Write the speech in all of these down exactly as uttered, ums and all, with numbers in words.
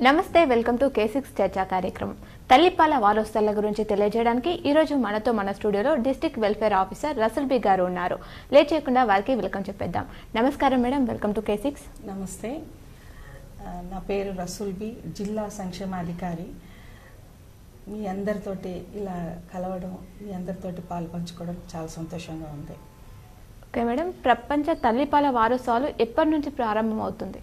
నమస్తే welcome to K six చర్చా కార్యక్రమం. తల్లిపాల వారోత్సవాల గురించి తెలియజేయడానికి ఈ రోజు మనతో మన స్టూడియోలో district welfare officer Rasool B గారు ఉన్నారు. లేట్ చేయకుండా వారికి వెల్కమ్ చెప్పేద్దాం. నమస్కారం madam, welcome to K six. నమస్తే, నా పేరు రసూల్ బి, జిల్లా సంక్షేమాధికారి. మీ అందరితోటి ఇలా కలవడం, మీ అందరితోటి పాలు పంచుకోవడం చాలా సంతోషంగా ఉంది. ఓకే మేడం, ప్రపంచ తల్లిపాల వారోత్సవాలు ఎప్పటి నుంచి ప్రారంభం అవుతుంది?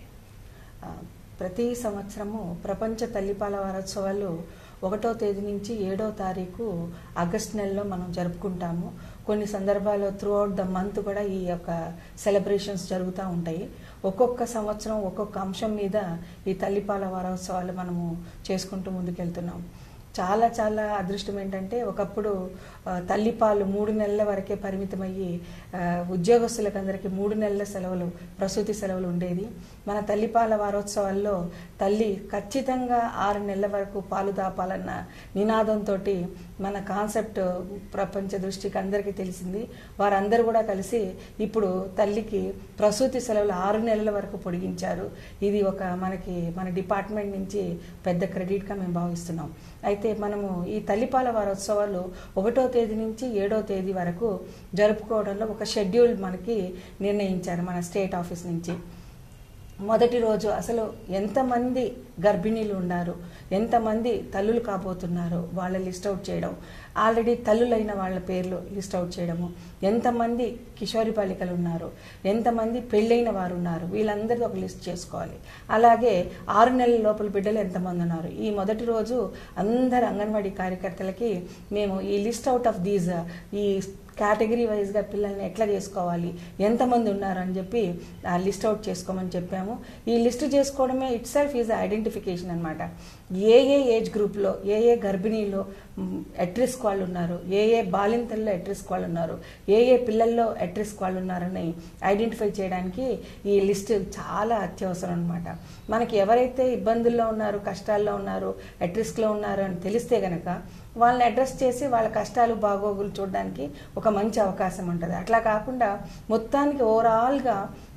ప్రతి సంవత్సరము ప్రపంచ తల్లిపాల వారోత్సవాలు ఒకటో తేదీ నుంచి ఏడో తారీఖు ఆగస్ట్ నెలలో మనం జరుపుకుంటాము. కొన్ని సందర్భాల్లో త్రూ అవుట్ ద మంత్ కూడా ఈ యొక్క సెలబ్రేషన్స్ జరుగుతూ ఉంటాయి. ఒక్కొక్క సంవత్సరం ఒక్కొక్క అంశం మీద ఈ తల్లిపాల వారోత్సవాలు మనము చేసుకుంటూ ముందుకెళ్తున్నాం. చాలా చాలా అదృష్టం ఏంటంటే, ఒకప్పుడు తల్లిపాలు మూడు నెలల వరకే పరిమితమయ్యి ఉద్యోగస్తులకు అందరికీ మూడు నెలల సెలవులు, ప్రసూతి సెలవులు ఉండేది. మన తల్లిపాల వారోత్సవాల్లో తల్లి ఖచ్చితంగా ఆరు నెలల వరకు పాలు దాపాలన్న నినాదంతో మన కాన్సెప్ట్ ప్రపంచ దృష్టికి అందరికీ తెలిసింది. వారందరూ కూడా కలిసి ఇప్పుడు తల్లికి ప్రసూతి సెలవులు ఆరు నెలల వరకు పొడిగించారు. ఇది ఒక మనకి మన డిపార్ట్మెంట్ నుంచి పెద్ద క్రెడిట్గా మేము భావిస్తున్నాం. అయితే మనము ఈ తల్లిపాల వారోత్సవాలు ఒకటో తేదీ నుంచి ఏడో తేదీ వరకు జరుపుకోవడంలో ఒక షెడ్యూల్ మనకి నిర్ణయించారు మన స్టేట్ ఆఫీస్ నుంచి. మొదటి రోజు అసలు ఎంతమంది గర్భిణీలు ఉన్నారు, ఎంతమంది తల్లులు కాబోతున్నారు వాళ్ళ లిస్ట్ అవుట్ చేయడం, ఆల్రెడీ తల్లులైన వాళ్ళ పేర్లు లిస్ట్ అవుట్ చేయడము, ఎంతమంది కిషోరి బాలికలు ఉన్నారు, ఎంతమంది పెళ్ళైన వారు ఉన్నారు, వీళ్ళందరిది ఒక లిస్ట్ చేసుకోవాలి. అలాగే ఆరు నెలల లోపల బిడ్డలు ఎంతమంది ఉన్నారు. ఈ మొదటి రోజు అందరు అంగన్వాడీ కార్యకర్తలకి మేము ఈ లిస్ట్ అవుట్ ఆఫ్ దీస్ ఈ కేటగిరీ వైజ్గా పిల్లల్ని ఎట్లా చేసుకోవాలి, ఎంతమంది ఉన్నారు అని చెప్పి ఆ లిస్ట్ అవుట్ చేసుకోమని చెప్పాము. ఈ లిస్ట్ చేసుకోవడమే ఇట్ సెల్ఫ్ ఈజ్ ఐడెంటిఫికేషన్ అనమాట. ఏ ఏ ఏజ్ గ్రూప్లో ఏ ఏ గర్భిణీలో ఎట్ రిస్క్ వాళ్ళు ఉన్నారు, ఏ ఏ బాలింతల్లో ఎట్ రిస్క్ వాళ్ళు ఉన్నారు, ఏ ఏ పిల్లల్లో ఎట్ రిస్క్ వాళ్ళు ఉన్నారని ఐడెంటిఫై చేయడానికి ఈ లిస్ట్ చాలా అత్యవసరం అనమాట. మనకి ఎవరైతే ఇబ్బందుల్లో ఉన్నారు, కష్టాల్లో ఉన్నారు, ఎట్ రిస్క్లో ఉన్నారు అని తెలిస్తే గనక వాళ్ళని అడ్రస్ చేసి వాళ్ళ కష్టాలు బాగోగులు చూడడానికి ఒక మంచి అవకాశం ఉంటుంది. అట్లా కాకుండా మొత్తానికి ఓవరాల్గా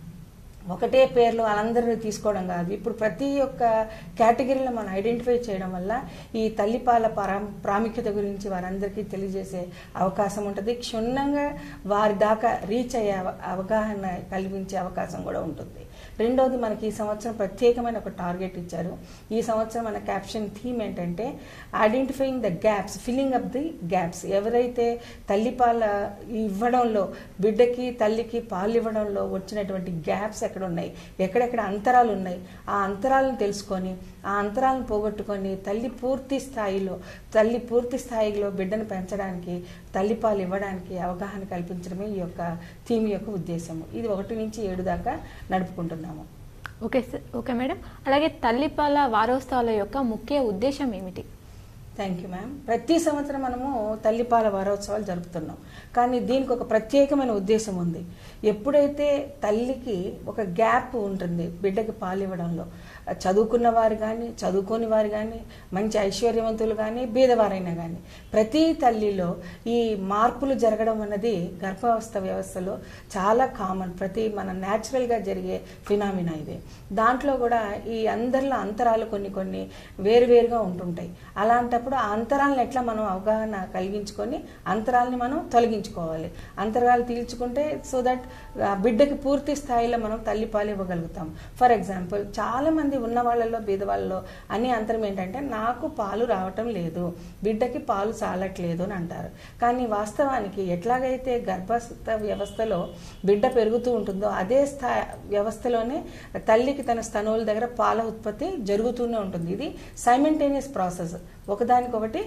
ఒకటే పేర్లు వాళ్ళందరినీ తీసుకోవడం కాదు. ఇప్పుడు ప్రతి ఒక్క కేటగిరీలో మనం ఐడెంటిఫై చేయడం వల్ల ఈ తల్లిపాల పరా ప్రాముఖ్యత గురించి వారందరికీ తెలియజేసే అవకాశం ఉంటుంది. క్షుణ్ణంగా వారి దాకా రీచ్ అయ్యే అవగాహన కల్పించే అవకాశం కూడా ఉంటుంది. రెండోది, మనకి ఈ సంవత్సరం ప్రత్యేకమైన ఒక టార్గెట్ ఇచ్చారు. ఈ సంవత్సరం మన క్యాప్షన్ థీమ్ ఏంటంటే identifying the gaps, filling up the gaps. ఎవరైతే తల్లిపాల ఇవ్వడంలో, బిడ్డకి తల్లికి పాలు ఇవ్వడంలో వచ్చినటువంటి గ్యాప్స్ ఎక్కడ ఉన్నాయి, ఎక్కడెక్కడ అంతరాలు ఉన్నాయి, ఆ అంతరాలను తెలుసుకొని ఆ అంతరాలను పోగొట్టుకొని తల్లి పూర్తి స్థాయిలో తల్లి పూర్తి స్థాయిలో బిడ్డను పెంచడానికి, తల్లిపాలు ఇవ్వడానికి అవగాహన కల్పించడమే ఈ యొక్క థీమ్ యొక్క ఉద్దేశము. ఇది ఒకటి నుంచి ఏడు దాకా నడుపుకుంటున్నాము. ఓకే ఓకే మేడం, అలాగే తల్లిపాల వారోత్సవాల యొక్క ముఖ్య ఉద్దేశం ఏమిటి? Thank you ma'am. ప్రతి సంవత్సరం మనము తల్లిపాల వారోత్సవాలు జరుపుతున్నాం, కానీ దీనికి ఒక ప్రత్యేకమైన ఉద్దేశం ఉంది. ఎప్పుడైతే తల్లికి ఒక గ్యాప్ ఉంటుంది బిడ్డకి పాలు ఇవ్వడంలో, చదువుకున్న వారు కానీ చదువుకోని వారు కానీ మంచి ఐశ్వర్యవంతులు కానీ బీదవారైనా కానీ ప్రతి తల్లిలో ఈ మార్పులు జరగడం అన్నది గర్భావస్థ వ్యవస్థలో చాలా కామన్, ప్రతి మన న్యాచురల్గా జరిగే ఫినామినా ఇది. దాంట్లో కూడా ఈ అందరిలో అంతరాలు కొన్ని కొన్ని వేరువేరుగా ఉంటుంటాయి. అలాంటప్పుడు ఆ అంతరాలను ఎట్లా మనం అవగాహన కలిగించుకొని అంతరాలని మనం తొలగించుకోవాలి. అంతరాలు తీల్చుకుంటే సో దట్ బిడ్డకి పూర్తి స్థాయిలో మనం తల్లిపాలు ఇవ్వగలుగుతాం. ఫర్ ఎగ్జాంపుల్, చాలా మంది ఉన్న వాళ్ళలో బీదవాళ్ళలో అన్ని అంతరం ఏంటంటే నాకు పాలు రావటం లేదు, బిడ్డకి పాలు చాలట్లేదు అని అంటారు. కానీ వాస్తవానికి ఎట్లాగైతే గర్భస్థ వ్యవస్థలో బిడ్డ పెరుగుతూ ఉంటుందో అదే స్థా వ్యవస్థలోనే తల్లికి తన స్తనువుల దగ్గర పాల ఉత్పత్తి జరుగుతూనే ఉంటుంది. ఇది సైమల్టేనియస్ ప్రాసెస్, ఒకదానికొకటి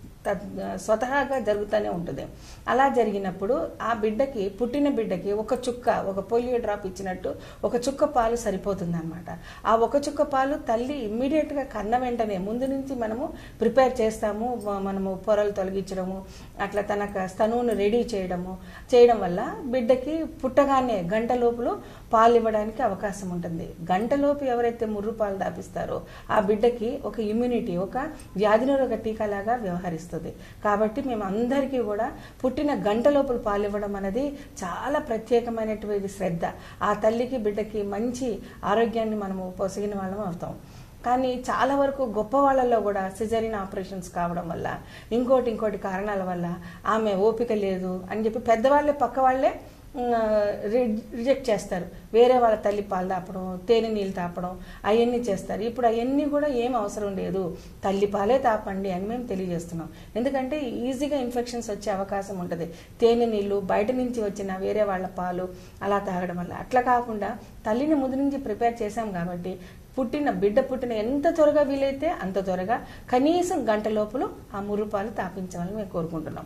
స్వతహాగా జరుగుతూనే ఉంటుంది. అలా జరిగినప్పుడు ఆ బిడ్డకి, పుట్టిన బిడ్డకి ఒక చుక్క, ఒక పోలియో డ్రాప్ ఇచ్చినట్టు ఒక చుక్క పాలు సరిపోతుంది అనమాట. ఆ ఒక చుక్క పాలు తల్లి ఇమ్మీడియట్గా కన్న వెంటనే ముందు నుంచి మనము ప్రిపేర్ చేస్తాము. మనము పొరలు తొలగించడము, అట్లా తన స్తనువును రెడీ చేయడము చేయడం వల్ల బిడ్డకి పుట్టగానే గంట లోపులో పాలు ఇవ్వడానికి అవకాశం ఉంటుంది. గంటలోపు ఎవరైతే ముర్రు పాలు దాపిస్తారో ఆ బిడ్డకి ఒక ఇమ్యూనిటీ, ఒక వ్యాధి నిరోధక టీకా లాగా వ్యవహరిస్తుంది. కాబట్టి మేము అందరికీ కూడా పుట్టిన గంట లోపల పాలు ఇవ్వడం అనేది చాలా ప్రత్యేకమైనటువంటి శ్రద్ధ. ఆ తల్లికి బిడ్డకి మంచి ఆరోగ్యాన్ని మనము పొసగిన వాళ్ళం అవుతాం. కానీ చాలా వరకు గొప్ప వాళ్ళల్లో కూడా సిజరీన్ ఆపరేషన్స్ కావడం వల్ల ఇంకోటి ఇంకోటి కారణాల వల్ల ఆమె ఓపిక లేదు అని చెప్పి పెద్దవాళ్ళే పక్క వాళ్ళే రిజెక్ట్ చేస్తారు. వేరే వాళ్ళ తల్లి పాలు తాపడం, తేనె నీళ్ళు తాపడం అవన్నీ చేస్తారు. ఇప్పుడు అవన్నీ కూడా ఏం అవసరం లేదు, తల్లి పాలే తాపండి అని మేము తెలియజేస్తున్నాం. ఎందుకంటే ఈజీగా ఇన్ఫెక్షన్స్ వచ్చే అవకాశం ఉంటుంది తేనె నీళ్ళు బయట నుంచి వచ్చిన వేరే వాళ్ళ పాలు అలా తాగడం వల్ల. అట్లా కాకుండా తల్లిని ముందు నుంచి ప్రిపేర్ చేశాం కాబట్టి పుట్టిన బిడ్డ పుట్టిన ఎంత త్వరగా వీలైతే అంత త్వరగా కనీసం గంట లోపల ఆ మురుపాలు తాపించాలని మేము కోరుకుంటున్నాం.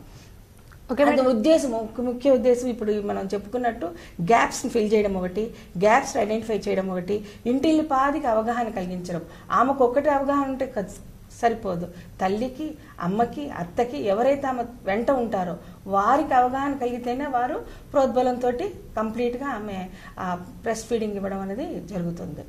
అది ఉద్దేశం, ముఖ్య ఉద్దేశం ఇప్పుడు మనం చెప్పుకున్నట్టు గ్యాప్స్ ఫిల్ చేయడం ఒకటి, గ్యాప్స్ ఐడెంటిఫై చేయడం ఒకటి, ఇంటిల్లి పాదికి అవగాహన కలిగించడం. ఆమెకు ఒక్కటి అవగాహన ఉంటే సరిపోదు, తల్లికి అమ్మకి అత్తకి ఎవరైతే ఆమె వెంట ఉంటారో వారికి అవగాహన కలిగితేనే వారు ప్రోద్బలంతో కంప్లీట్గా ఆమె బ్రెస్ట్ ఫీడింగ్ ఇవ్వడం అనేది జరుగుతుంది.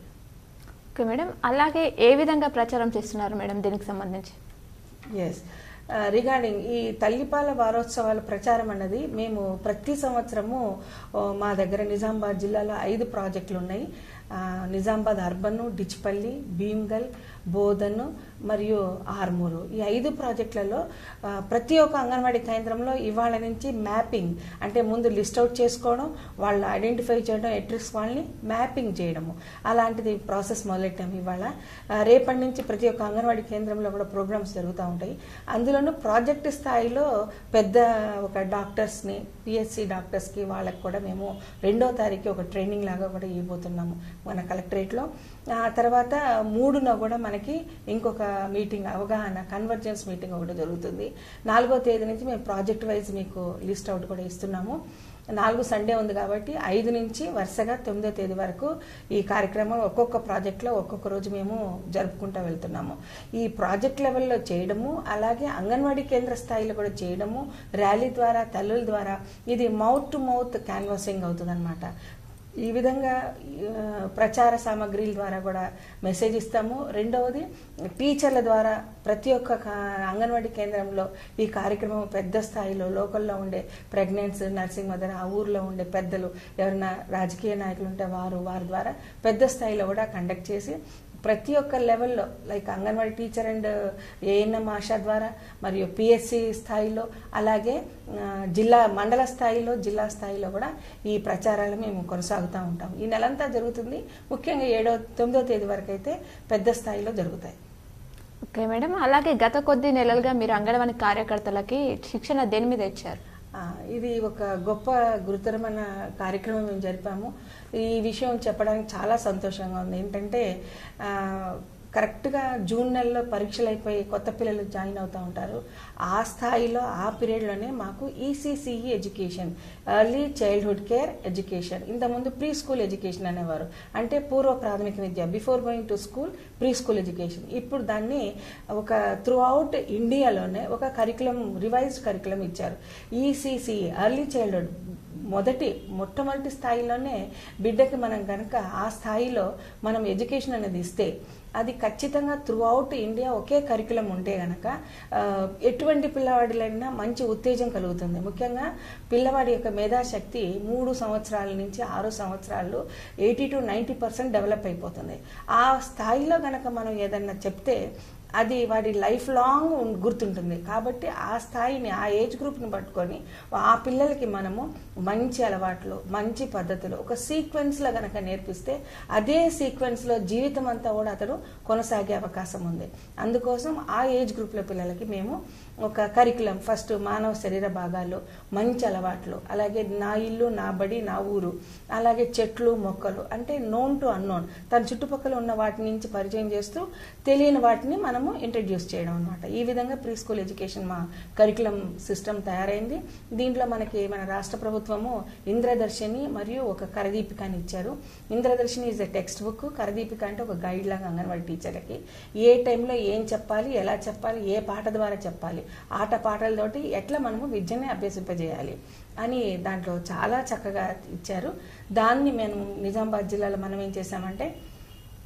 ఓకే మేడం, అలాగే ఏ విధంగా ప్రచారం చేస్తున్నారు మేడం దీనికి సంబంధించి? ఎస్, రిగార్డింగ్ ఈ తల్లిపాల వారోత్సవాల ప్రచారం అన్నది మేము ప్రతి సంవత్సరము మా దగ్గర నిజామాబాద్ జిల్లాలో ఐదు ప్రాజెక్టులు ఉన్నాయి. నిజామాబాద్ అర్బన్, డిచ్పల్లి, భీమ్గల్, బోధన్ మరియు ఆర్మూరు, ఈ ఐదు ప్రాజెక్టులలో ప్రతి ఒక్క అంగన్వాడీ కేంద్రంలో ఇవాళ నుంచి మ్యాపింగ్ అంటే ముందు లిస్ట్ అవుట్ చేసుకోవడం, వాళ్ళు ఐడెంటిఫై చేయడం, ఎట్రిక్స్ వాళ్ళని మ్యాపింగ్ చేయడము అలాంటిది ప్రాసెస్ మొదలెట్టాము ఇవాళ. రేపటి నుంచి ప్రతి ఒక్క అంగన్వాడీ కేంద్రంలో కూడా ప్రోగ్రామ్స్ జరుగుతూ ఉంటాయి. అందులోనూ ప్రాజెక్ట్ స్థాయిలో పెద్ద ఒక డాక్టర్స్ని, పిఎస్సి డాక్టర్స్కి వాళ్ళకి కూడా మేము రెండో తారీఖు ఒక ట్రైనింగ్ లాగా కూడా ఇవ్వబోతున్నాము మన కలెక్టరేట్లో. ఆ తర్వాత మూడున కూడా మనకి ఇంకొక మీటింగ్ అవగాహన కన్వర్జెన్స్ మీటింగ్ ఒకటి జరుగుతుంది. నాలుగో తేదీ నుంచి మేము ప్రాజెక్ట్ వైజ్ మీకు లిస్ట్ అవుట్ కూడా ఇస్తున్నాము. నాలుగు సండే ఉంది కాబట్టి ఐదు నుంచి వరుసగా తొమ్మిదో తేదీ వరకు ఈ కార్యక్రమం ఒక్కొక్క ప్రాజెక్ట్లో ఒక్కొక్క రోజు మేము జరుపుకుంటూ వెళ్తున్నాము. ఈ ప్రాజెక్ట్ లెవెల్లో చేయడము, అలాగే అంగన్వాడీ కేంద్ర స్థాయిలో కూడా చేయడము, ర్యాలీ ద్వారా తల్లుల ద్వారా ఇది మౌత్ టు మౌత్ క్యాన్వాసింగ్ అవుతుంది అనమాట. ఈ విధంగా ప్రచార సామగ్రిల ద్వారా కూడా మెసేజ్ ఇస్తాము. రెండవది టీచర్ల ద్వారా ప్రతి ఒక్క అంగన్వాడీ కేంద్రంలో ఈ కార్యక్రమం పెద్ద స్థాయిలో లోకల్లో ఉండే ప్రెగ్నెంట్స్, నర్సింగ్ మదర్, ఆ ఊర్లో ఉండే పెద్దలు, ఎవరైనా రాజకీయ నాయకులు ఉంటే వారు వారి ద్వారా పెద్ద స్థాయిలో కూడా కండక్ట్ చేసి ప్రతి ఒక్క లెవెల్లో like anganwadi teacher and ANM ASHA ద్వారా మరియు పిఎస్సి స్థాయిలో అలాగే జిల్లా మండల స్థాయిలో జిల్లా స్థాయిలో కూడా ఈ ప్రచారాలు మేము కొనసాగుతూ ఉంటాం. ఈ నెలంతా జరుగుతుంది. ముఖ్యంగా ఏడో తొమ్మిదో తేదీ వరకు అయితే పెద్ద స్థాయిలో జరుగుతాయి. ఓకే మేడం, అలాగే గత కొద్ది నెలలుగా మీరు అంగన్వాడీ కార్యకర్తలకి శిక్షణ దేని మీద ఇచ్చారు? ఇది ఒక గొప్ప గురుతరమైన కార్యక్రమం మేము జరిపాము. ఈ విషయం చెప్పడానికి చాలా సంతోషంగా ఉంది. ఏంటంటే కరెక్ట్గా జూన్ నెలలో పరీక్షలు అయిపోయి కొత్త పిల్లలు జాయిన్ అవుతూ ఉంటారు. ఆ స్థాయిలో ఆ పీరియడ్లోనే మాకు ECCE education, early childhood care education, ఇంతకుముందు ప్రీ స్కూల్ ఎడ్యుకేషన్ అనేవారు, అంటే పూర్వ ప్రాథమిక విద్య, before going to school pre school education. ఇప్పుడు దాన్ని ఒక త్రూ అవుట్ ఇండియాలోనే ఒక కరికులం, రివైజ్డ్ కరికులం ఇచ్చారు. ఈసీసీఈ ఎర్లీ చైల్డ్హుడ్ మొదటి మొట్టమొదటి స్థాయిలోనే బిడ్డకి మనం కనుక ఆ స్థాయిలో మనం ఎడ్యుకేషన్ అనేది ఇస్తే అది ఖచ్చితంగా త్రూ అవుట్ ఇండియా ఒకే కరికులం ఉంటే గనక ఎటువంటి పిల్లవాడిలైనా మంచి ఉత్తేజం కలుగుతుంది. ముఖ్యంగా పిల్లవాడి యొక్క మేధాశక్తి మూడు సంవత్సరాల నుంచి ఆరు సంవత్సరాలు eighty to ninety percent develop అయిపోతుంది. ఆ స్థాయిలో గనక మనం ఏదన్నా చెప్తే అది వాడి లైఫ్ లాంగ్ గుర్తుంటుంది. కాబట్టి ఆ స్థాయిని, ఆ ఏజ్ గ్రూప్ని పట్టుకొని ఆ పిల్లలకి మనము మంచి అలవాట్లు, మంచి పద్ధతులు ఒక సీక్వెన్స్లో గనక నేర్పిస్తే అదే సీక్వెన్స్లో జీవితం అంతా కూడా అతడు కొనసాగే అవకాశం ఉంది. అందుకోసం ఆ ఏజ్ గ్రూప్లో పిల్లలకి మేము ఒక కరికులం, ఫస్ట్ మానవ శరీర భాగాలు, మంచి అలవాట్లు, అలాగే నా ఇల్లు, నా బడి, నా ఊరు, అలాగే చెట్లు, మొక్కలు, అంటే నోన్ టు అన్నోన్, తన చుట్టుపక్కల ఉన్న వాటి నుంచి పరిచయం చేస్తూ తెలియని వాటిని మనము ఇంట్రడ్యూస్ చేయడం అనమాట. ఈ విధంగా ప్రీ స్కూల్ ఎడ్యుకేషన్ మా కరికులం సిస్టమ్ తయారైంది. దీంట్లో మనకి మన రాష్ట్ర ప్రభుత్వము ఇంద్రదర్శిని మరియు ఒక కరదీపికని ఇచ్చారు. Indradarshini is a text book, Karadeepika అంటే ఒక గైడ్ లాగా అంగన్వాడీ టీచర్లకి ఏ టైంలో ఏం చెప్పాలి, ఎలా చెప్పాలి, ఏ పాట ద్వారా చెప్పాలి, ఆట పాటలతోటి ఎట్లా మనము విద్యని అభ్యసింపజేయాలి అని దాంట్లో చాలా చక్కగా ఇచ్చారు. దాన్ని మేము నిజామాబాద్ జిల్లాలో మనం ఏం చేసామంటే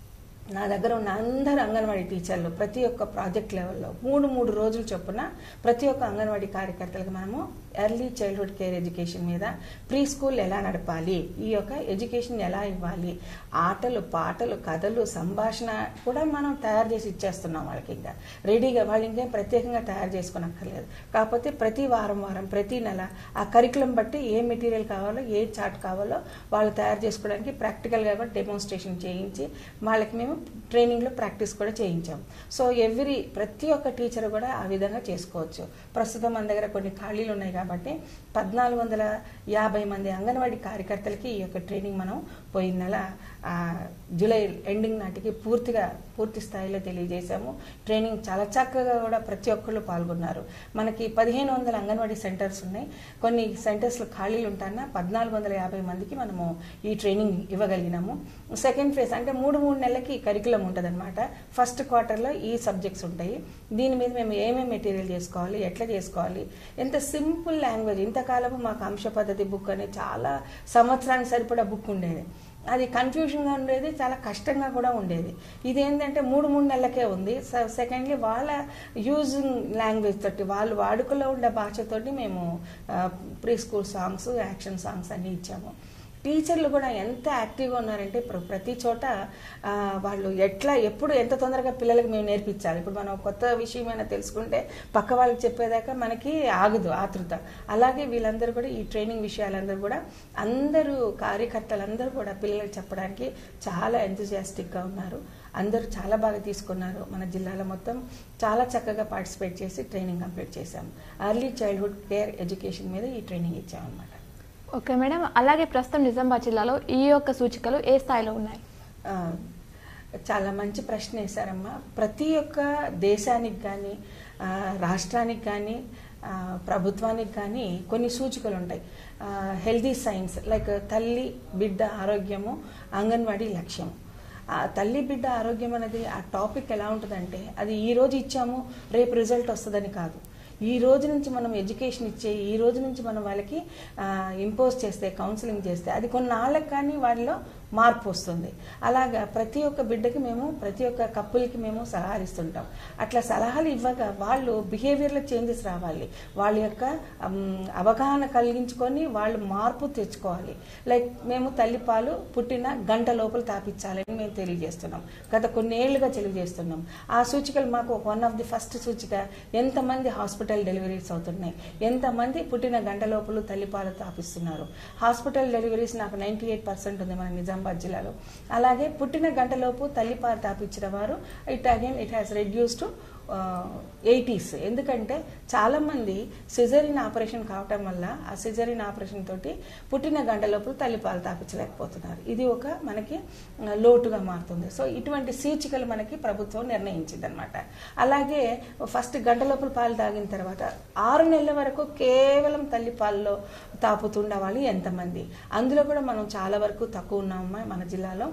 నా దగ్గర ఉన్న అందరు అంగన్వాడీ టీచర్లు ప్రతి ఒక్క ప్రాజెక్ట్ లెవెల్లో మూడు మూడు రోజులు చొప్పున ప్రతి ఒక్క అంగన్వాడీ కార్యకర్తలకు మనము ఎర్లీ చైల్డ్హుడ్ కేర్ ఎడ్యుకేషన్ మీద, ప్రీ స్కూల్ ఎలా నడపాలి, ఈ యొక్క ఎడ్యుకేషన్ ఎలా ఇవ్వాలి, ఆటలు పాటలు కథలు సంభాషణ కూడా మనం తయారు చేసి ఇచ్చేస్తున్నాం వాళ్ళకి. ఇంకా రెడీగా వాళ్ళు ఇంకేం ప్రత్యేకంగా తయారు చేసుకోనక్కర్లేదు. కాకపోతే ప్రతి వారం వారం ప్రతి నెల ఆ కరికులం బట్టి ఏ మెటీరియల్ కావాలో ఏ చార్ట్ కావాలో వాళ్ళు తయారు చేసుకోవడానికి ప్రాక్టికల్గా కూడా డెమోన్స్ట్రేషన్ చేయించి వాళ్ళకి మేము ట్రైనింగ్లో ప్రాక్టీస్ కూడా చేయించాం. సో ఎవ్రీ ప్రతి ఒక్క టీచర్ కూడా ఆ విధంగా చేసుకోవచ్చు. ప్రస్తుతం మన దగ్గర కొన్ని ఖాళీలు ఉన్నాయి కాబట్టి పద్నాలుగు వందల యాభై మంది అంగన్వాడీ కార్యకర్తలకి ఈ యొక్క ట్రైనింగ్ మనం పోయిన నెల జూలై ఎండింగ్ నాటికి పూర్తిగా పూర్తి స్థాయిలో తెలియజేశాము. ట్రైనింగ్ చాలా చక్కగా కూడా ప్రతి ఒక్కళ్ళు పాల్గొన్నారు. మనకి పదిహేను వందల అంగన్వాడీ సెంటర్స్ ఉన్నాయి. కొన్ని సెంటర్స్లో ఖాళీలు ఉంటాయన్న పద్నాలుగు వందల యాభై మందికి మనము ఈ ట్రైనింగ్ ఇవ్వగలిగినాము. సెకండ్ ఫేజ్ అంటే మూడు మూడు నెలలకి కరికులం ఉంటుంది అనమాట. ఫస్ట్ క్వార్టర్లో ఈ సబ్జెక్ట్స్ ఉంటాయి. దీని మీద మేము ఏమేమి మెటీరియల్ చేసుకోవాలి, ఎట్లా చేసుకోవాలి, ఎంత సింపుల్ లాంగ్వేజ్. ఇంతకాలము మాకు అంశ పద్ధతి బుక్ అనే చాలా సంవత్సరానికి సరిపడా బుక్ ఉండేది. అది కన్ఫ్యూజన్గా ఉండేది, చాలా కష్టంగా కూడా ఉండేది. ఇదేంటంటే మూడు మూడు నెలలకే ఉంది. సెకండ్లీ వాళ్ళ యూజింగ్ లాంగ్వేజ్ తోటి, వాళ్ళు వాడుకలో ఉండే భాషతోటి మేము pre school songs, action songs అన్నీ ఇచ్చాము. టీచర్లు కూడా ఎంత యాక్టివ్గా ఉన్నారంటే ఇప్పుడు ప్రతి చోట వాళ్ళు ఎట్లా ఎప్పుడు ఎంత తొందరగా పిల్లలకు మేము నేర్పించాలి. ఇప్పుడు మనం కొత్త విషయమైనా తెలుసుకుంటే పక్క వాళ్ళకి చెప్పేదాకా మనకి ఆగదు ఆతృత. అలాగే వీళ్ళందరూ కూడా ఈ ట్రైనింగ్ విషయాలందరూ కూడా అందరూ కార్యకర్తలందరూ కూడా పిల్లలకు చెప్పడానికి చాలా ఎంతూజియాస్టిక్గా ఉన్నారు. అందరూ చాలా బాగా తీసుకున్నారు. మన జిల్లాలో మొత్తం చాలా చక్కగా పార్టిసిపేట్ చేసి ట్రైనింగ్ కంప్లీట్ చేశాము. ఎర్లీ చైల్డ్హుడ్ కేర్ ఎడ్యుకేషన్ మీద ఈ ట్రైనింగ్ ఇచ్చామన్నమాట. ఓకే మేడం, అలాగే ప్రస్తుతం నిజామాబాద్ జిల్లాలో ఈ యొక్క సూచికలు ఏ స్థాయిలో ఉన్నాయి? చాలా మంచి ప్రశ్న వేశారమ్మా. ప్రతి ఒక్క దేశానికి కానీ రాష్ట్రానికి కానీ ప్రభుత్వానికి కానీ కొన్ని సూచికలు ఉంటాయి. హెల్దీ సైన్స్ లైక్ తల్లి బిడ్డ ఆరోగ్యము అంగన్వాడీ లక్ష్యం. తల్లి బిడ్డ ఆరోగ్యం అనేది ఆ టాపిక్ ఎలా ఉంటుందంటే అది ఈ రోజు ఇచ్చాము రేపు రిజల్ట్ వస్తుందని కాదు. ఈ రోజు నుంచి మనం ఎడ్యుకేషన్ ఇచ్చే, ఈ రోజు నుంచి మనం వాళ్ళకి ఇంపోజ్ చేస్తే, కౌన్సిలింగ్ చేస్తే అది కొన్నాళ్ళకి కానీ వాళ్ళలో మార్పు వస్తుంది. అలాగా ప్రతి ఒక్క బిడ్డకి మేము ప్రతి ఒక్క కప్పులకి మేము సలహాలు ఇస్తుంటాం. అట్లా సలహాలు ఇవ్వగా వాళ్ళు బిహేవియర్లో చేంజెస్ రావాలి, వాళ్ళ యొక్క అవగాహన కలిగించుకొని వాళ్ళు మార్పు తెచ్చుకోవాలి. లైక్ మేము తల్లిపాలు పుట్టిన గంట లోపల తాపించాలని మేము తెలియజేస్తున్నాం. గత కొన్నేళ్లుగా తెలియజేస్తున్నాం. ఆ సూచికలు మాకు వన్ ఆఫ్ ది ఫస్ట్ సూచిక ఎంతమంది హాస్పిటల్ డెలివరీస్ అవుతున్నాయి, ఎంతమంది పుట్టిన గంట లోపల తల్లిపాలు తాపిస్తున్నారు. హాస్పిటల్ డెలివరీస్ నాకు నైంటీ ఎయిట్ పర్సెంట్ ఉంది మన నిజామాబాద్ జిల్లాలో. అలాగే పుట్టిన గంటలోపు తల్లిపాలు తాపించిన వారు it again it has reduce to eighties. ఎందుకంటే చాలామంది సిజరీన్ ఆపరేషన్ కావటం వల్ల ఆ సిజరీన్ ఆపరేషన్ తోటి పుట్టిన గంటలోపు తల్లిపాలు తాపించలేకపోతున్నారు. ఇది ఒక మనకి లోటుగా మారుతుంది. సో ఇటువంటి సూచికలు మనకి ప్రభుత్వం నిర్ణయించింది అనమాట. అలాగే ఫస్ట్ గంటలోపల పాలు తాగిన తర్వాత ఆరు నెలల వరకు కేవలం తల్లిపాలలో తాపుతుండే వాళ్ళు ఎంతమంది, అందులో కూడా మనం చాలా వరకు తక్కువ ఉన్నామమ్మా. మన జిల్లాలో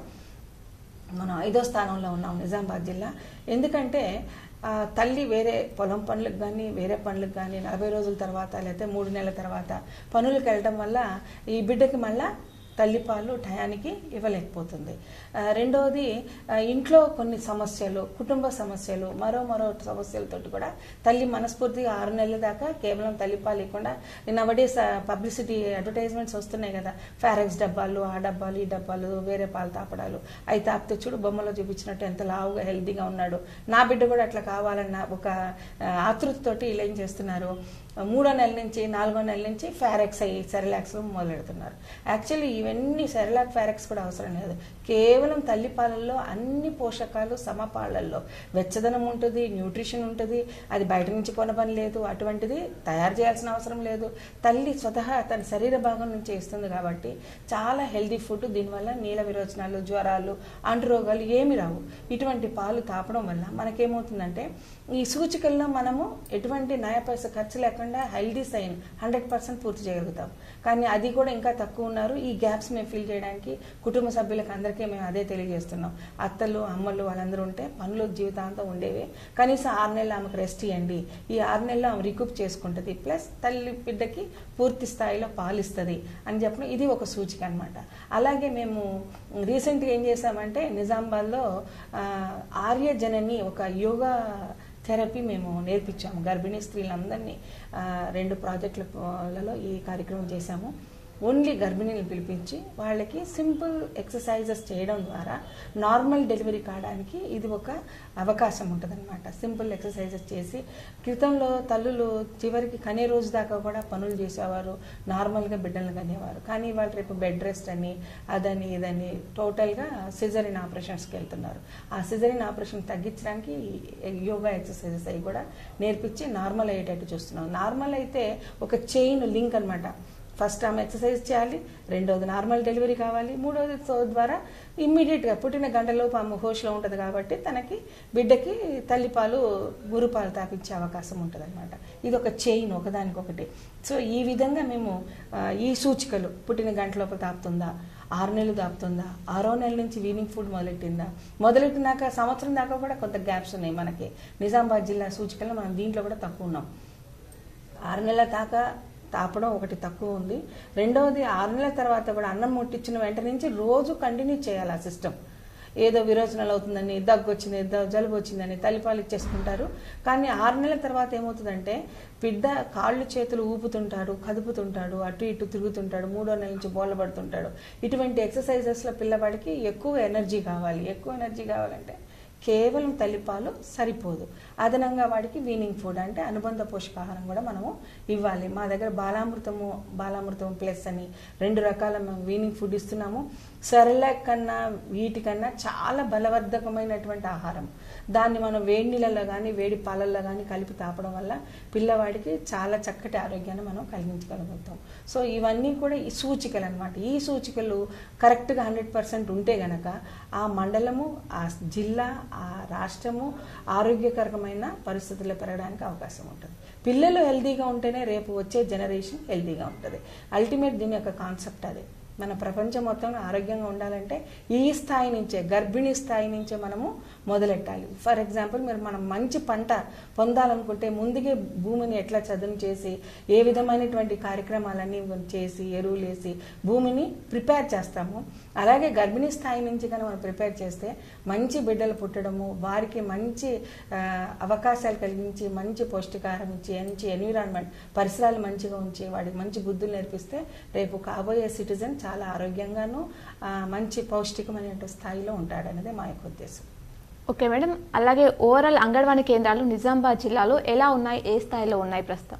మనం ఐదో స్థానంలో ఉన్నాం నిజామాబాద్ జిల్లా. ఎందుకంటే తల్లి వేరే పొలం పనులకు కానీ వేరే పనులకు కానీ నలభై రోజుల తర్వాత లేకపోతే మూడు నెలల తర్వాత పనులకు వెళ్ళడం వల్ల ఈ బిడ్డకి మళ్ళా తల్లిపాలు టయానికి ఇవ్వలేకపోతుంది. రెండవది ఇంట్లో కొన్ని సమస్యలు, కుటుంబ సమస్యలు, మరో మరో సమస్యలతో కూడా తల్లి మనస్ఫూర్తిగా ఆరు నెలల దాకా కేవలం తల్లిపాలు ఇవ్వకుండా నవడేస్ పబ్లిసిటీ అడ్వర్టైజ్మెంట్స్ వస్తున్నాయి కదా, ఫారెక్స్ డబ్బాలు, ఆ డబ్బాలు, ఈ డబ్బాలు, వేరే పాలు తాపడాలు. అవి తాపితే చూడు బొమ్మలో చూపించినట్టు ఎంత లావుగా హెల్తీగా ఉన్నాడు, నా బిడ్డ కూడా అట్లా కావాలన్న ఒక ఆతృతతోటి ఇలా ఏం చేస్తున్నారు, మూడో నెల నుంచి నాలుగో నెల నుంచి ఫారెక్స్ అయ్యి సెరిలాక్స్ మొదలెడుతున్నారు. యాక్చువల్లీ ఇవన్నీ సెరిలాక్ ఫారెక్స్ కూడా అవసరం లేదు. కేవలం తల్లిపాలల్లో అన్ని పోషకాలు సమపాలల్లో వెచ్చదనం ఉంటుంది, న్యూట్రిషన్ ఉంటుంది. అది బయట నుంచి కొన పని లేదు, అటువంటిది తయారు చేయాల్సిన అవసరం లేదు. తల్లి స్వతహా తన శరీర భాగం నుంచి ఇస్తుంది కాబట్టి చాలా హెల్దీ ఫుడ్. దీనివల్ల నీల విరోచనాలు, జ్వరాలు, అంటురోగాలు ఏమి రావు. ఇటువంటి పాలు తాపడం వల్ల మనకేమవుతుందంటే ఈ సూచికల్లో మనము ఎటువంటి నయ పైసా ఖర్చు లేకుండా లేకుండా హెల్దీ సైన్ హండ్రెడ్ పర్సెంట్ పూర్తి చేయగలుగుతాం. కానీ అది కూడా ఇంకా తక్కువ ఉన్నారు. ఈ గ్యాప్స్ మేము ఫిల్ చేయడానికి కుటుంబ సభ్యులకు అందరికీ మేము అదే తెలియజేస్తున్నాం. అత్తలు అమ్మలు వాళ్ళందరూ ఉంటే పనులు జీవితాంతం ఉండేవి, కనీసం ఆరు నెలలు ఆమెకు రెస్ట్ ఇవ్వండి, ఈ ఆరు నెలలు ఆమె రికూప్ చేసుకుంటుంది, ప్లస్ తల్లి బిడ్డకి పూర్తి స్థాయిలో పాలిస్తుంది అని చెప్పడం ఇది ఒక సూచిక అనమాట. అలాగే మేము రీసెంట్గా ఏం చేసామంటే నిజామాబాద్లో ఆర్య జనని ఒక యోగా థెరపీ మేము నేర్పించాము గర్భిణీ స్త్రీలందరినీ. రెండు ప్రాజెక్టులలో ఈ కార్యక్రమం చేశాము. ఓన్లీ గర్భిణీని పిలిపించి వాళ్ళకి సింపుల్ ఎక్సర్సైజెస్ చేయడం ద్వారా నార్మల్ డెలివరీ కావడానికి ఇది ఒక అవకాశం ఉంటుందన్నమాట. సింపుల్ ఎక్సర్సైజెస్ చేసి క్రితంలో తల్లులు చివరికి కనే రోజు దాకా కూడా పనులు చేసేవారు, నార్మల్గా బిడ్డలను కనేవారు. కానీ వాళ్ళు రేపు బెడ్ రెస్ట్ అని అదని ఇదని టోటల్గా సిజరిన్ ఆపరేషన్స్కి వెళ్తున్నారు. ఆ సిజరిన్ ఆపరేషన్ తగ్గించడానికి యోగా ఎక్సర్సైజెస్ అవి కూడా నేర్పించి నార్మల్ అయ్యేటట్టు చూస్తున్నాం. నార్మల్ అయితే ఒక చైన్ లింక్ అనమాట. ఫస్ట్ ఆమె ఎక్సర్సైజ్ చేయాలి, రెండోది నార్మల్ డెలివరీ కావాలి, మూడోది సో ద్వారా ఇమ్మీడియట్గా పుట్టిన గంటలోపు ఆమె హోష్లో ఉంటుంది కాబట్టి తనకి బిడ్డకి తల్లిపాలు గురుపాలు తాపించే అవకాశం ఉంటుంది అనమాట. ఇది ఒక చైన్ ఒకదానికొకటి. సో ఈ విధంగా మేము ఈ సూచికలు పుట్టిన గంటలోపు తాపుతుందా, ఆరు నెలలు దాపుతుందా, ఆరో నెల నుంచి వీనింగ్ ఫుడ్ మొదలెట్టిందా, మొదలెట్టినాక సంవత్సరం దాకా కూడా కొంత గ్యాప్స్ ఉన్నాయి మనకి. నిజామాబాద్ జిల్లా సూచికలు మనం దీంట్లో కూడా తక్కువ ఉన్నాం. ఆరు నెలల దాకా తాపడం ఒకటి తక్కువ ఉంది. రెండవది ఆరు నెలల తర్వాత కూడా అన్నం ముట్టించిన వెంట నుంచి రోజు కంటిన్యూ చేయాలి ఆ సిస్టమ్. ఏదో విరోచనాలు అవుతుందని, దగ్గు వచ్చింది, జలుబు వచ్చిందని తల్లిపాలు ఇచ్చేసుకుంటారు. కానీ ఆరు నెలల తర్వాత ఏమవుతుందంటే బిడ్డ కాళ్ళు చేతులు ఊపుతుంటాడు, కదుపుతుంటాడు, అటు ఇటు తిరుగుతుంటాడు, మూడో నెల నుంచి బోలబడుతుంటాడు. ఇటువంటి ఎక్సర్సైజెస్లో పిల్లవాడికి ఎక్కువ ఎనర్జీ కావాలి. ఎక్కువ ఎనర్జీ కావాలంటే కేవలం తల్లిపాలు సరిపోదు, అదనంగా వాడికి వీనింగ్ ఫుడ్ అంటే అనుబంధ పోషకాహారం కూడా మనము ఇవ్వాలి. మా దగ్గర బాలామృతము బాలామృతం ప్లస్ అని రెండు రకాల మేము వీనింగ్ ఫుడ్ ఇస్తున్నాము. సెరలాక్ కన్నా వీటికన్నా చాలా బలవర్ధకమైనటువంటి ఆహారం. దాన్ని మనం వేడి నీళ్ళల్లో కానీ వేడి పాలల్లో కానీ కలిపి తాపడం వల్ల పిల్లవాడికి చాలా చక్కటి ఆరోగ్యాన్ని మనం కలిగించగలుగుతాం. సో ఇవన్నీ కూడా ఈ సూచికలు అనమాట. ఈ సూచికలు కరెక్ట్గా హండ్రెడ్ పర్సెంట్ ఉంటే గనక ఆ మండలము, ఆ జిల్లా, ఆ రాష్ట్రము ఆరోగ్యకరమైన పరిస్థితుల్లో పెరగడానికి అవకాశం ఉంటుంది. పిల్లలు హెల్తీగా ఉంటేనే రేపు వచ్చే జనరేషన్ హెల్తీగా ఉంటుంది. అల్టిమేట్ దీని యొక్క కాన్సెప్ట్ అదే. మన ప్రపంచం మొత్తంలో ఆరోగ్యంగా ఉండాలంటే ఈ స్థాయి నుంచే, గర్భిణీ స్థాయి నుంచే మనము మొదలెట్టాలి. ఫర్ ఎగ్జాంపుల్ మీరు మనం మంచి పంట పొందాలనుకుంటే ముందుగా భూమిని ఎట్లా చదును చేసి ఏ విధమైనటువంటి కార్యక్రమాలన్నీ చేసి ఎరువులు వేసి భూమిని ప్రిపేర్ చేస్తాము, అలాగే గర్భిణీ స్థాయి నుంచి కానీ మనం ప్రిపేర్ చేస్తే మంచి బిడ్డలు పుట్టడము, వారికి మంచి అవకాశాలు కలిగించి మంచి పౌష్టికాహారం ఇచ్చి మంచి ఎన్విరాన్మెంట్ పరిసరాలు మంచిగా ఉంచి వాడికి మంచి బుద్ధులు నేర్పిస్తే రేపు కాబోయే సిటిజన్ చాలా ఆరోగ్యంగాను మంచి పౌష్టికమైన స్థాయిలో ఉంటాడనేది మా యొక్క ఉద్దేశం. ఓకే మేడం, అలాగే ఓవరాల్ అంగన్వాడీ కేంద్రాలు నిజామాబాద్ జిల్లాలో ఎలా ఉన్నాయి, ఏ స్థాయిలో ఉన్నాయి ప్రస్తుతం?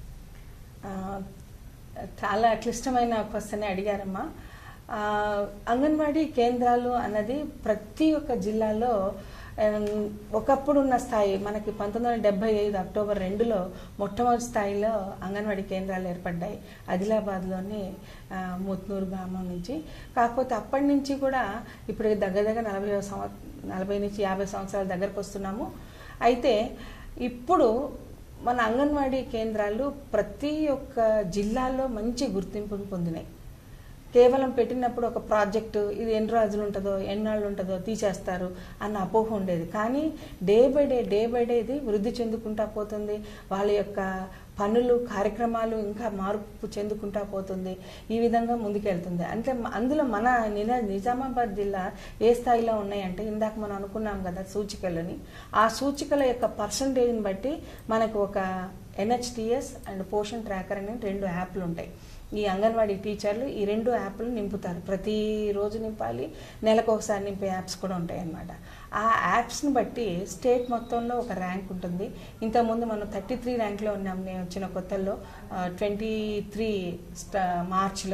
చాలా క్లిష్టమైన క్వశ్చన్ అడిగారమ్మా. అంగన్వాడీ కేంద్రాలు అన్నది ప్రతి ఒక్క జిల్లాలో ఒకప్పుడు ఉన్న స్థాయి మనకి పంతొమ్మిది వందల డెబ్బై ఐదు అక్టోబర్ రెండులో మొట్టమొదటి స్థాయిలో అంగన్వాడీ కేంద్రాలు ఏర్పడ్డాయి ఆదిలాబాద్లోని ముత్నూరు గ్రామం నుంచి. కాకపోతే అప్పటి నుంచి కూడా ఇప్పుడు దగ్గర దగ్గర నలభై సంవ నలభై నుంచి యాభై సంవత్సరాల దగ్గరకు వస్తున్నాము. అయితే ఇప్పుడు మన అంగన్వాడీ కేంద్రాలు ప్రతి ఒక్క జిల్లాలో మంచి గుర్తింపును పొందినాయి. కేవలం పెట్టినప్పుడు ఒక ప్రాజెక్టు ఇది ఎన్ని రోజులు ఉంటుందో ఎన్నాళ్ళు ఉంటుందో తీసేస్తారు అన్న అపోహ ఉండేది. కానీ day by day day by day ఇది వృద్ధి చెందుకుంటా పోతుంది. వాళ్ళ యొక్క పనులు కార్యక్రమాలు ఇంకా మార్పు చెందుకుంటా పోతుంది. ఈ విధంగా ముందుకెళ్తుంది. అంటే అందులో మన నిజామాబాద్ జిల్లా ఏ స్థాయిలో ఉన్నాయంటే ఇందాక మనం అనుకున్నాం కదా సూచికలని, ఆ సూచికల యొక్క పర్సంటేజ్ని బట్టి మనకు ఒక ఎన్హెచ్టిఎస్ అండ్ పోషన్ ట్రాకర్ అనే రెండు యాప్లు ఉంటాయి. ఈ అంగన్వాడీ టీచర్లు ఈ రెండు యాప్లు నింపుతారు. ప్రతిరోజు నింపాలి, నెలకు ఒకసారి నింపే యాప్స్ కూడా ఉంటాయి అన్నమాట. ఆ యాప్స్ని బట్టి స్టేట్ మొత్తంలో ఒక ర్యాంక్ ఉంటుంది. ఇంతకుముందు మనం థర్టీ త్రీ ర్యాంక్లో ఉన్నాం నేను వచ్చిన కొత్తల్లో ట్వంటీ త్రీ మార్చ్లో.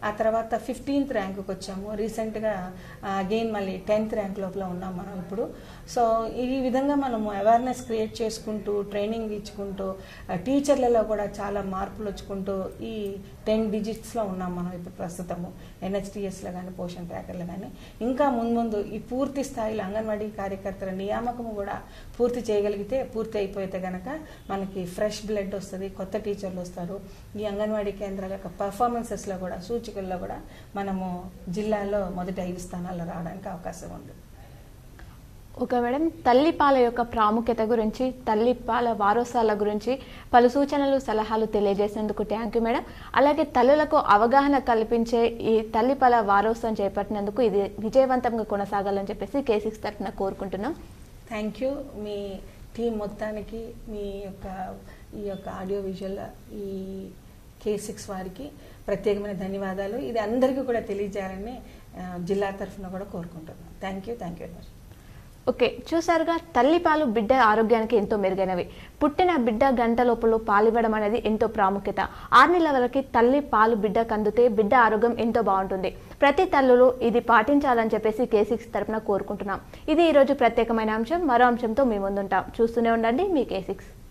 ఆ తర్వాత ఫిఫ్టీన్త్ ర్యాంకుకి వచ్చాము. రీసెంట్గా అగైన్ మళ్ళీ టెన్త్ ర్యాంక్ లోపల ఉన్నాం మనం ఇప్పుడు. సో ఈ విధంగా మనము అవేర్నెస్ క్రియేట్ చేసుకుంటూ ట్రైనింగ్ ఇచ్చుకుంటూ టీచర్లలో కూడా చాలా మార్పులు వచ్చుకుంటూ ఈ టెన్ డిజిట్స్లో ఉన్నాం మనం ఇప్పుడు ప్రస్తుతము. ఎన్హెచ్టిఎస్లో కానీ పోషన్ ట్రాకర్లో కానీ ఇంకా ముందు ముందు ఈ పూర్తి స్థాయిలో అంగన్వాడీ కార్యకర్తల నియామకము కూడా పూర్తి చేయగలిగితే, పూర్తి అయిపోతే కనుక మనకి ఫ్రెష్ బ్లడ్ వస్తుంది, కొత్త టీచర్లు వస్తారు. ఈ అంగన్వాడీ కేంద్రాల యొక్క పర్ఫార్మెన్సెస్లో కూడా సూచికల్లో కూడా మనము జిల్లాలో మొదటి ఐదు స్థానాల్లో రావడానికి అవకాశం ఉంది. ఓకే మేడం, తల్లిపాల యొక్క ప్రాముఖ్యత గురించి, తల్లిపాల వారోత్సవాల గురించి పలు సూచనలు సలహాలు తెలియజేసినందుకు థ్యాంక్ యూ మేడం. అలాగే తల్లులకు అవగాహన కల్పించే ఈ తల్లిపాల వారోత్సవం చేపట్టినందుకు ఇది విజయవంతంగా కొనసాగాలని చెప్పేసి కే సిక్స్ తరఫున కోరుకుంటున్నాం. Thank you. మీ టీం మొత్తానికి, మీ యొక్క ఈ యొక్క ఆడియో విజువల్ ఈ కే సిక్స్ వారికి ప్రత్యేకమైన ధన్యవాదాలు. ఇది అందరికీ కూడా తెలియజేయాలని జిల్లా తరఫున కూడా కోరుకుంటున్నాను. Thank you thank you very much. Okay, చూసారుగా, తల్లిపాలు బిడ్డ ఆరోగ్యానికి ఎంతో మెరుగైనవి. పుట్టిన బిడ్డ గంట లోపల పాలివ్వడం అనేది ఎంతో ప్రాముఖ్యత. ఆరు నెలల వరకు తల్లి పాలు బిడ్డకు అందితే బిడ్డ ఆరోగ్యం ఎంతో బాగుంటుంది. ప్రతి తల్లులు ఇది పాటించాలని చెప్పేసి కే సిక్స్ తరఫున కోరుకుంటున్నాం. ఇది ఈరోజు ప్రత్యేకమైన అంశం. మరో అంశంతో మీ ముందుంటాం. చూస్తూనే ఉండండి మీ కే సిక్స్.